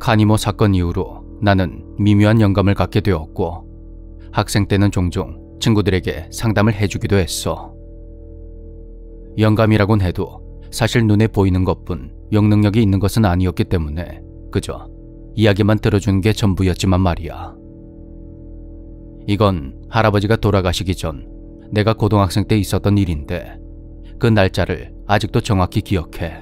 카니모 사건 이후로 나는 미묘한 영감을 갖게 되었고 학생 때는 종종 친구들에게 상담을 해주기도 했어. 영감이라곤 해도 사실 눈에 보이는 것뿐 영능력이 있는 것은 아니었기 때문에 그저 이야기만 들어주는 게 전부였지만 말이야. 이건 할아버지가 돌아가시기 전 내가 고등학생 때 있었던 일인데 그 날짜를 아직도 정확히 기억해.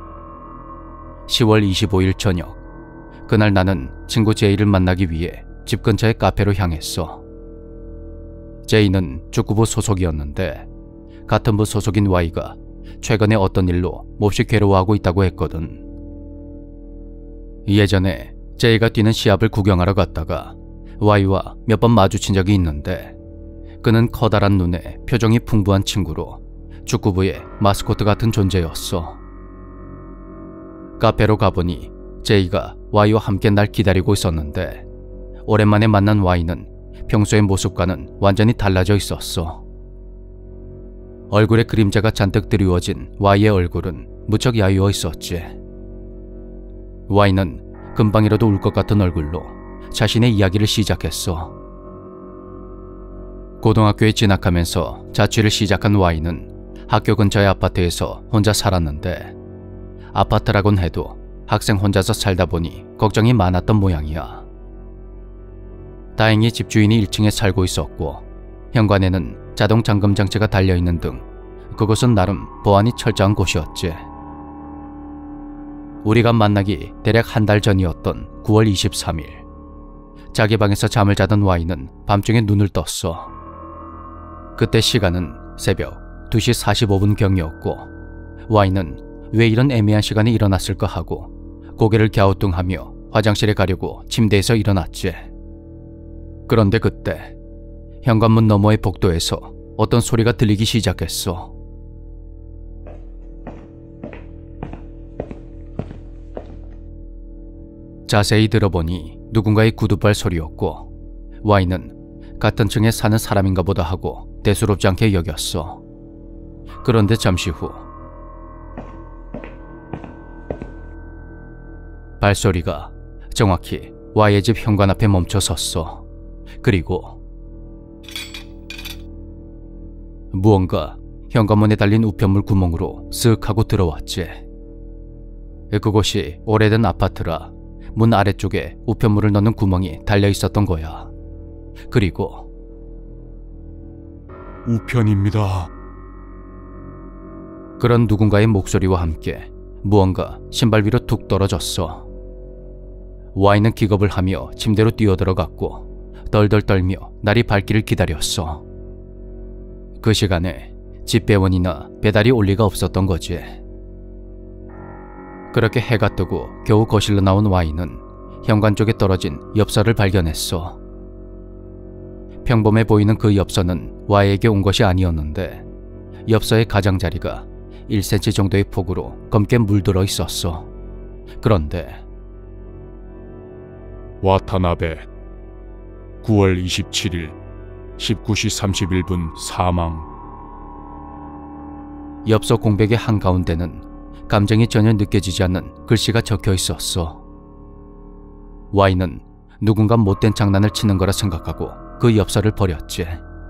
10월 25일 저녁, 그날 나는 친구 제이를 만나기 위해 집 근처의 카페로 향했어. 제이는 축구부 소속이었는데 같은 부 소속인 Y가 최근에 어떤 일로 몹시 괴로워하고 있다고 했거든. 예전에 제이가 뛰는 시합을 구경하러 갔다가 Y와 몇 번 마주친 적이 있는데 그는 커다란 눈에 표정이 풍부한 친구로 축구부의 마스코트 같은 존재였어. 카페로 가보니 제이가 Y와 함께 날 기다리고 있었는데 오랜만에 만난 Y는 평소의 모습과는 완전히 달라져 있었어. 얼굴에 그림자가 잔뜩 드리워진 Y의 얼굴은 무척 야유어 있었지. Y는 금방이라도 울 것 같은 얼굴로 자신의 이야기를 시작했어. 고등학교에 진학하면서 자취를 시작한 Y는 학교 근처의 아파트에서 혼자 살았는데 아파트라곤 해도 학생 혼자서 살다 보니 걱정이 많았던 모양이야. 다행히 집주인이 1층에 살고 있었고 현관에는 자동 잠금 장치가 달려있는 등 그곳은 나름 보안이 철저한 곳이었지. 우리가 만나기 대략 한 달 전이었던 9월 23일. 자기 방에서 잠을 자던 Y는 밤중에 눈을 떴어. 그때 시간은 새벽 2시 45분경이었고 Y는 왜 이런 애매한 시간에 일어났을까 하고 고개를 갸우뚱하며 화장실에 가려고 침대에서 일어났지. 그런데 그때 현관문 너머의 복도에서 어떤 소리가 들리기 시작했어. 자세히 들어보니 누군가의 구두발 소리였고 Y는 같은 층에 사는 사람인가 보다 하고 대수롭지 않게 여겼어. 그런데 잠시 후 발소리가 정확히 Y의 집 현관 앞에 멈춰 섰어. 그리고 무언가 현관문에 달린 우편물 구멍으로 쓱 하고 들어왔지. 그곳이 오래된 아파트라 문 아래쪽에 우편물을 넣는 구멍이 달려 있었던 거야. 그리고 우편입니다. 그런 누군가의 목소리와 함께 무언가 신발 위로 툭 떨어졌어. Y는 기겁을 하며 침대로 뛰어들어갔고 덜덜 떨며 날이 밝기를 기다렸어. 그 시간에 집배원이나 배달이 올 리가 없었던 거지. 그렇게 해가 뜨고 겨우 거실로 나온 Y는 현관 쪽에 떨어진 엽서를 발견했어. 평범해 보이는 그 엽서는 Y에게 온 것이 아니었는데 엽서의 가장자리가 1cm 정도의 폭으로 검게 물들어 있었어. 그런데 와타나베 9월 27일 19시 31분 사망. 엽서 공백의 한가운데는 감정이 전혀 느껴지지 않는 글씨가 적혀 있었어. Y는 누군가 못된 장난을 치는 거라 생각하고 그 엽서를 버렸지.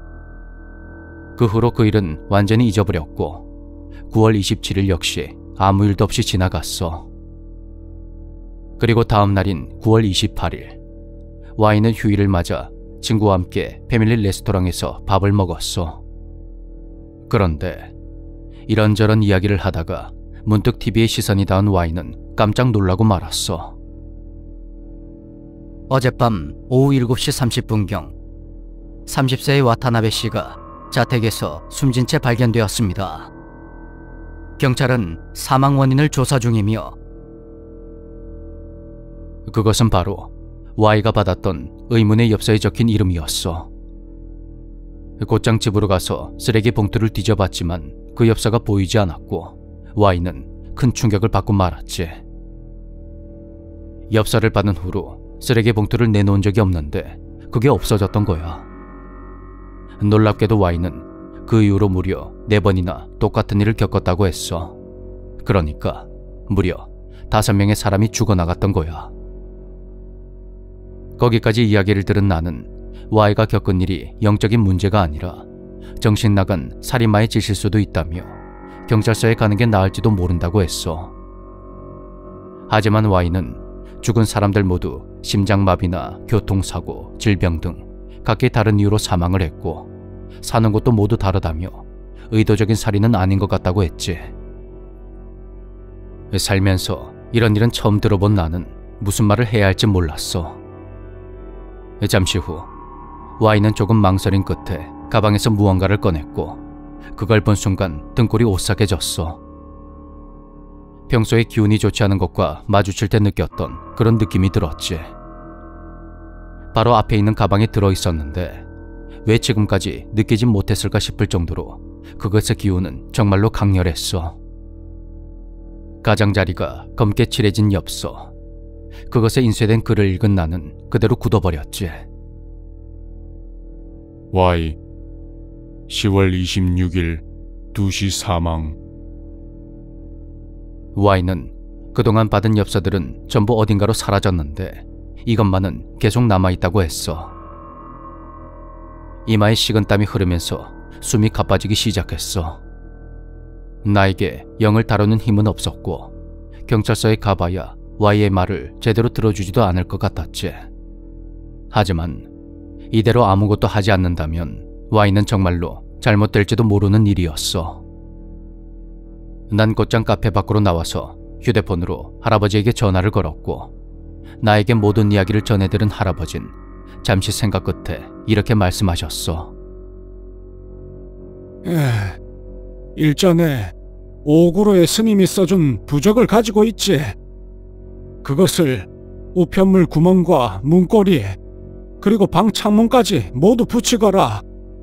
그 후로 그 일은 완전히 잊어버렸고 9월 27일 역시 아무 일도 없이 지나갔어. 그리고 다음 날인 9월 28일 Y는 휴일을 맞아 친구와 함께 패밀리 레스토랑에서 밥을 먹었어. 그런데 이런저런 이야기를 하다가 문득 TV에 시선이 닿은 Y는 깜짝 놀라고 말았어. 어젯밤 오후 7시 30분경 30세의 와타나베 씨가 자택에서 숨진 채 발견되었습니다. 경찰은 사망 원인을 조사 중이며 그것은 바로 Y가 받았던 의문의 엽서에 적힌 이름이었어. 곧장 집으로 가서 쓰레기 봉투를 뒤져봤지만 그 엽서가 보이지 않았고 Y는 큰 충격을 받고 말았지. 엽서를 받은 후로 쓰레기 봉투를 내놓은 적이 없는데 그게 없어졌던 거야. 놀랍게도 Y는 그 이후로 무려 4번이나 똑같은 일을 겪었다고 했어. 그러니까 무려 5명의 사람이 죽어나갔던 거야. 거기까지 이야기를 들은 나는 Y가 겪은 일이 영적인 문제가 아니라 정신 나간 살인마의 짓일 수도 있다며 경찰서에 가는 게 나을지도 모른다고 했어. 하지만 Y는 죽은 사람들 모두 심장마비나 교통사고, 질병 등 각기 다른 이유로 사망을 했고 사는 곳도 모두 다르다며 의도적인 살인은 아닌 것 같다고 했지. 살면서 이런 일은 처음 들어본 나는 무슨 말을 해야 할지 몰랐어. 잠시 후 Y는 조금 망설인 끝에 가방에서 무언가를 꺼냈고 그걸 본 순간 등골이 오싹해졌어. 평소에 기운이 좋지 않은 것과 마주칠 때 느꼈던 그런 느낌이 들었지. 바로 앞에 있는 가방에 들어있었는데 왜 지금까지 느끼지 못했을까 싶을 정도로 그것의 기운은 정말로 강렬했어. 가장자리가 검게 칠해진 엽서. 그것에 인쇄된 글을 읽은 나는 그대로 굳어버렸지. Y 10월 26일 2시 사망. Y는 그동안 받은 엽서들은 전부 어딘가로 사라졌는데 이것만은 계속 남아있다고 했어. 이마에 식은땀이 흐르면서 숨이 가빠지기 시작했어. 나에게 영을 다루는 힘은 없었고 경찰서에 가봐야 Y의 말을 제대로 들어주지도 않을 것 같았지. 하지만 이대로 아무것도 하지 않는다면 Y는 정말로 잘못될지도 모르는 일이었어. 난 곧장 카페 밖으로 나와서 휴대폰으로 할아버지에게 전화를 걸었고 나에게 모든 이야기를 전해들은 할아버진 잠시 생각 끝에 이렇게 말씀하셨어. 일전에 오구로의 스님이 써준 부적을 가지고 있지. 그것을 우편물 구멍과 문고리 그리고 방 창문까지 모두 붙이거라.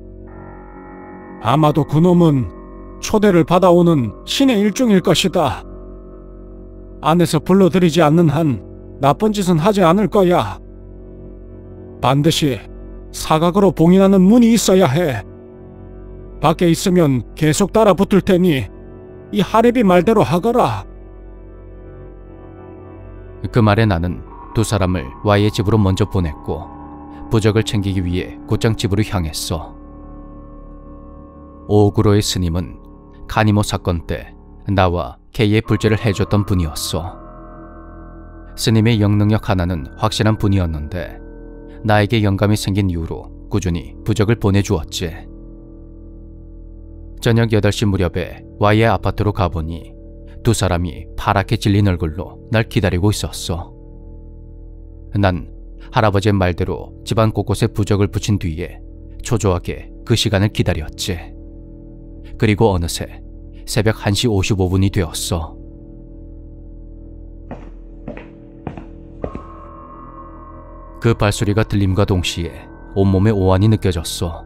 아마도 그놈은 초대를 받아오는 신의 일종일 것이다. 안에서 불러들이지 않는 한 나쁜 짓은 하지 않을 거야. 반드시 사각으로 봉인하는 문이 있어야 해. 밖에 있으면 계속 따라 붙을 테니 이 하레비 말대로 하거라. 그 말에 나는 두 사람을 Y의 집으로 먼저 보냈고 부적을 챙기기 위해 곧장 집으로 향했어. 오구로의 스님은 카니모 사건 때 나와 K의 불제를 해줬던 분이었어. 스님의 영능력 하나는 확실한 분이었는데 나에게 영감이 생긴 이후로 꾸준히 부적을 보내주었지. 저녁 8시 무렵에 Y의 아파트로 가보니 두 사람이 파랗게 질린 얼굴로 날 기다리고 있었어. 난 할아버지의 말대로 집안 곳곳에 부적을 붙인 뒤에 초조하게 그 시간을 기다렸지. 그리고 어느새 새벽 1시 55분이 되었어. 그 발소리가 들림과 동시에 온몸에 오한이 느껴졌어.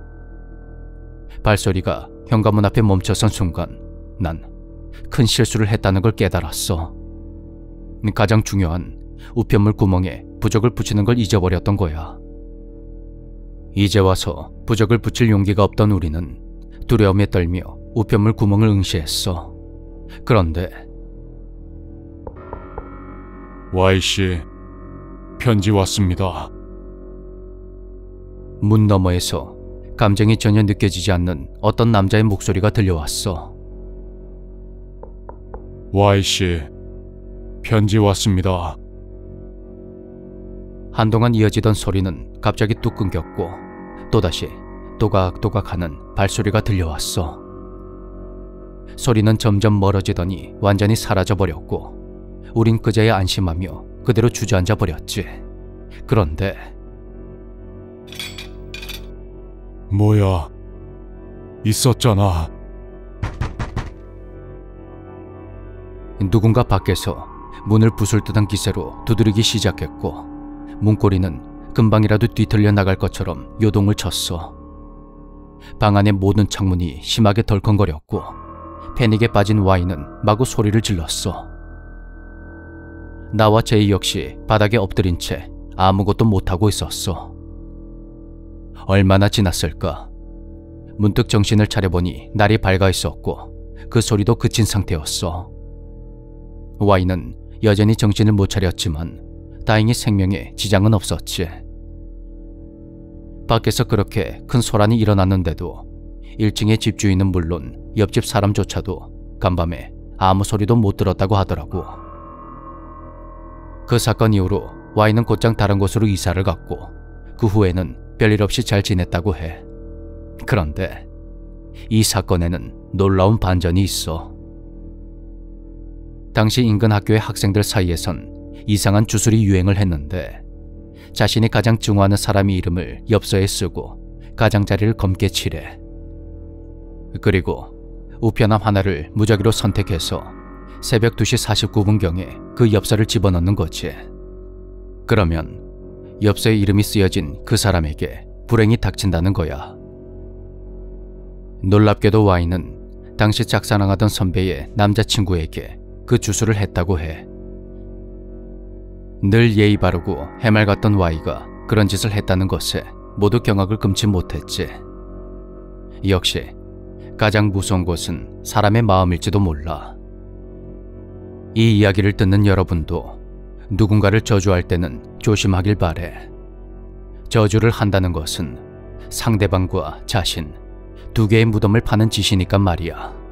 발소리가 현관문 앞에 멈춰선 순간 난 큰 실수를 했다는 걸 깨달았어. 가장 중요한 우편물 구멍에 부적을 붙이는 걸 잊어버렸던 거야. 이제 와서 부적을 붙일 용기가 없던 우리는 두려움에 떨며 우편물 구멍을 응시했어. 그런데 Y씨, 편지 왔습니다. 문 너머에서 감정이 전혀 느껴지지 않는 어떤 남자의 목소리가 들려왔어. Y씨, 편지 왔습니다. 한동안 이어지던 소리는 갑자기 뚝 끊겼고 또다시 또각또각하는 발소리가 들려왔어. 소리는 점점 멀어지더니 완전히 사라져버렸고 우린 그제야 안심하며 그대로 주저앉아 버렸지. 그런데 뭐야, 있었잖아. 누군가 밖에서 문을 부술 듯한 기세로 두드리기 시작했고 문고리는 금방이라도 뒤틀려 나갈 것처럼 요동을 쳤어. 방 안의 모든 창문이 심하게 덜컹거렸고 패닉에 빠진 Y는 마구 소리를 질렀어. 나와 제이 역시 바닥에 엎드린 채 아무것도 못하고 있었어. 얼마나 지났을까? 문득 정신을 차려보니 날이 밝아 있었고 그 소리도 그친 상태였어. Y는 여전히 정신을 못 차렸지만 다행히 생명에 지장은 없었지. 밖에서 그렇게 큰 소란이 일어났는데도 1층의 집주인은 물론 옆집 사람조차도 간밤에 아무 소리도 못 들었다고 하더라고. 그 사건 이후로 Y는 곧장 다른 곳으로 이사를 갔고 그 후에는 별일 없이 잘 지냈다고 해. 그런데 이 사건에는 놀라운 반전이 있어. 당시 인근 학교의 학생들 사이에선 이상한 주술이 유행을 했는데 자신이 가장 증오하는 사람의 이름을 엽서에 쓰고 가장자리를 검게 칠해. 그리고 우편함 하나를 무작위로 선택해서 새벽 2시 49분경에 그 엽서를 집어넣는 거지. 그러면 엽서에 이름이 쓰여진 그 사람에게 불행이 닥친다는 거야. 놀랍게도 Y는 당시 짝사랑하던 선배의 남자친구에게 그 주술을 했다고 해. 늘 예의 바르고 해맑았던 Y가 그런 짓을 했다는 것에 모두 경악을 금치 못했지. 역시 가장 무서운 것은 사람의 마음일지도 몰라. 이 이야기를 듣는 여러분도 누군가를 저주할 때는 조심하길 바래. 저주를 한다는 것은 상대방과 자신 두 개의 무덤을 파는 짓이니까 말이야.